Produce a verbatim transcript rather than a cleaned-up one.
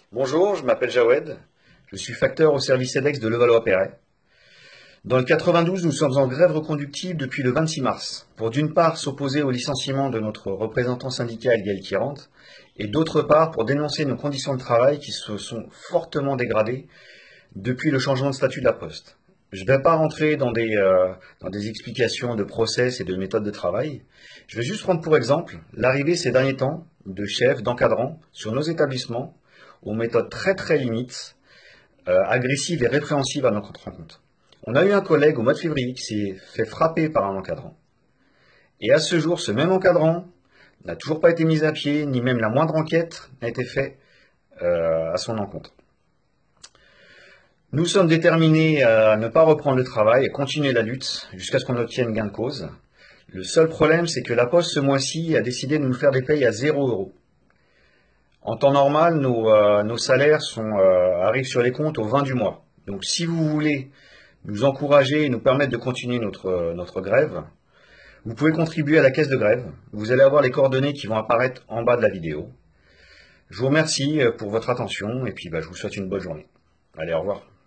Bonjour, je m'appelle Jawed, je suis facteur au service EDEX de Levallois-Perret. Dans le quatre-vingt-douze, nous sommes en grève reconductible depuis le vingt-six mars, pour d'une part s'opposer au licenciement de notre représentant syndical Gaël Quirante, et d'autre part pour dénoncer nos conditions de travail qui se sont fortement dégradées depuis le changement de statut de la Poste. Je ne vais pas rentrer dans des, euh, dans des explications de process et de méthodes de travail. Je vais juste prendre pour exemple l'arrivée ces derniers temps de chefs, d'encadrants sur nos établissements aux méthodes très très limites, euh, agressives et répréhensibles à notre rencontre. On a eu un collègue au mois de février qui s'est fait frapper par un encadrant. Et à ce jour, ce même encadrant n'a toujours pas été mis à pied, ni même la moindre enquête n'a été faite euh, à son encontre. Nous sommes déterminés à ne pas reprendre le travail et continuer la lutte jusqu'à ce qu'on obtienne gain de cause. Le seul problème, c'est que la Poste, ce mois-ci, a décidé de nous faire des payes à zéro euro. En temps normal, nos, euh, nos salaires sont, euh, arrivent sur les comptes au vingt du mois. Donc si vous voulez nous encourager et nous permettre de continuer notre, notre grève, vous pouvez contribuer à la caisse de grève. Vous allez avoir les coordonnées qui vont apparaître en bas de la vidéo. Je vous remercie pour votre attention et puis bah, je vous souhaite une bonne journée. Allez, au revoir.